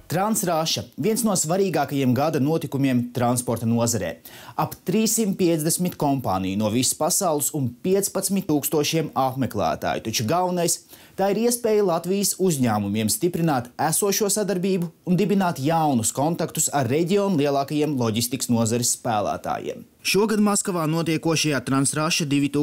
Transrasha – viens no svarīgākajiem gada notikumiem transporta nozarē. Ap 350 kompāniju no visas pasaules un 15,000 apmeklētāju. Taču galvenais – tā ir iespēja Latvijas uzņēmumiem stiprināt esošo sadarbību un dibināt jaunus kontaktus ar reģionu lielākajiem loģistikas nozares spēlētājiem. Šogad Maskavā notiekošajā Transrasha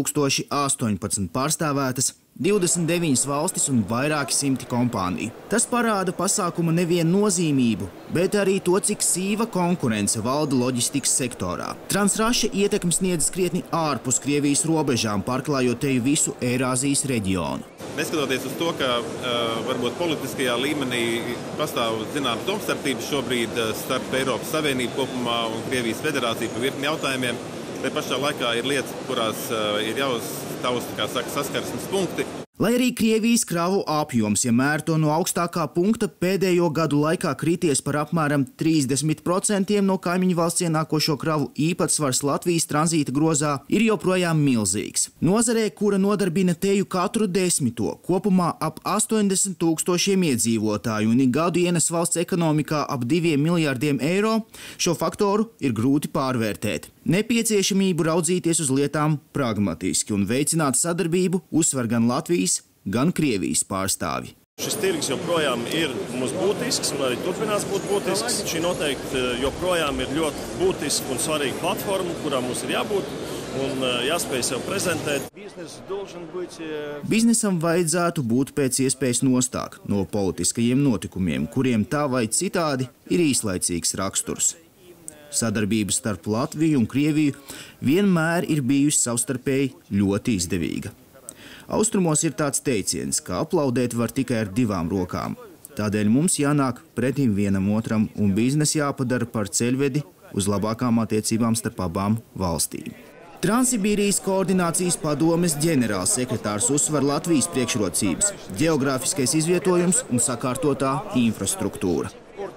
2018 pārstāvētas 29 valstis un vairāki simti kompāniju. Tas parāda pasākuma nevien nozīmību, bet arī to, cik sīva konkurence valda loģistikas sektorā. Transrasha ietekmi sniedz krietni ārpus Krievijas robežām, pārklājot teju visu Eirāzijas reģionu. Neskatoties uz to, ka varbūt politiskajā līmenī pastāv zināmas domstarpības šobrīd starp Eiropas Savienību kopumā un Krievijas federāciju par virkni jautājumiem, te pašā laikā ir lietas, kurās ir jāuztaust, kā saka, saskarsmes punkti. Lai arī Krievijas kravu apjoms, ja mēr to no augstākā punkta, pēdējo gadu laikā krities par apmēram 30% no kaimiņu valsts ienākošo kravu īpatsvars Latvijas tranzīta grozā ir joprojām milzīgs. Nozarē, kura nodarbina teju katru 10. kopumā ap 80,000 iedzīvotāju un gadu ienes valsts ekonomikā ap 2 miljardiem eiro, šo faktoru ir grūti pārvērtēt. Nepieciešamību raudzīties uz lietām pragmatiski un veicināt sadarbību uzsver gan Latvijas, gan Krievijas pārstāvi. Šis tirgus joprojām ir mums būtisks un arī turpinās būt būtisks. Šī noteikti joprojām ir ļoti būtiska un svarīga platforma, kurā mums ir jābūt un jāspēj sev prezentēt. Biznesam vajadzētu būt pēc iespējas nostāk no politiskajiem notikumiem, kuriem tā vai citādi ir īslaicīgs raksturs. Sadarbība starp Latviju un Krieviju vienmēr ir bijusi savstarpēji ļoti izdevīga. Austrumos ir tāds teiciens, ka aplaudēt var tikai ar 2 rokām. Tādēļ mums jānāk pretim vienam otram un biznes jāpadara par ceļvedi uz labākām attiecībām starp abām valstīm. Transsibīrijas koordinācijas padomes ģenerālsekretārs uzsver Latvijas priekšrocības, geogrāfiskais izvietojums un sakārtotā infrastruktūra.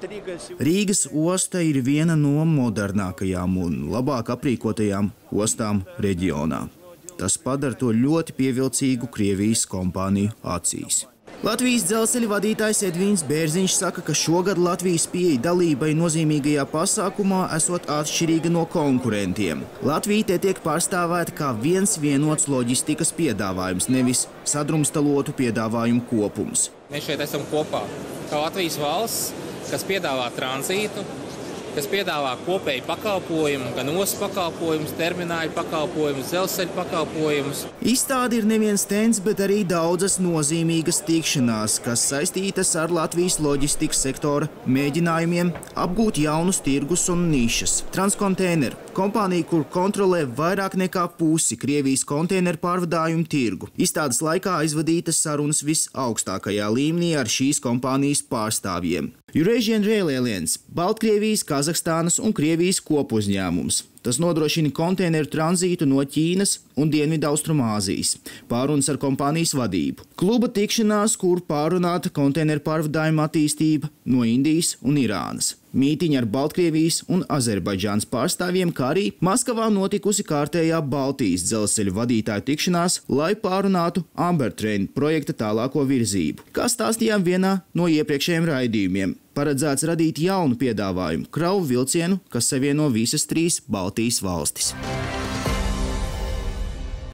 Rīgas osta ir viena no modernākajām un labāk aprīkotajām ostām reģionā. Tas padara to ļoti pievilcīgu Krievijas kompāniju acīs. Latvijas dzelzceļa vadītājs Edvīns Bērziņš saka, ka šogad Latvijas pieeja dalībai nozīmīgajā pasākumā esot atšķirīga no konkurentiem. Latvija te tiek pārstāvēta kā viens vienots loģistikas piedāvājums, nevis sadrumstalotu piedāvājumu kopums. Mēs šeit esam kopā kā Latvijas valsts, kas piedāvā tranzītu, kas piedāvā kopēju pakalpojumu, gan ostas pakalpojumus, termināļu pakalpojumus, dzelzceļa pakalpojumus. Izstāde ir nevien stends, bet arī daudzas nozīmīgas tikšanās, kas saistītas ar Latvijas loģistikas sektora mēģinājumiem apgūt jaunus tirgus un nišas. Transkonteineru kompānija, kur kontrolē vairāk nekā pusi Krievijas konteineru pārvadājumu tirgu. Izstādes laikā aizvadītas sarunas visaugstākajā līmenī ar šīs kompānijas pārstāvjiem. Eurasian Rail Alliance – Baltkrievijas, Kazahstānas un Krievijas kopuzņēmums. Tas nodrošina konteineru tranzītu no Ķīnas un Dienvidaustrumāzijas. Pārunas ar kompānijas vadību. Kluba tikšanās, kur pārunāta konteineru pārvadājuma attīstība no Indijas un Irānas. Mītiņa ar Baltkrievijas un Azerbaidžānas pārstāvjiem, kā arī Maskavā notikusi kārtējā Baltijas dzelzceļa vadītāju tikšanās, lai pārunātu Amber Train projekta tālāko virzību. Kā stāstījām vienā no iepriekšējiem raidījumiem, paredzēts radīt jaunu piedāvājumu kravu vilcienu, kas savieno visas 3 Baltijas valstis.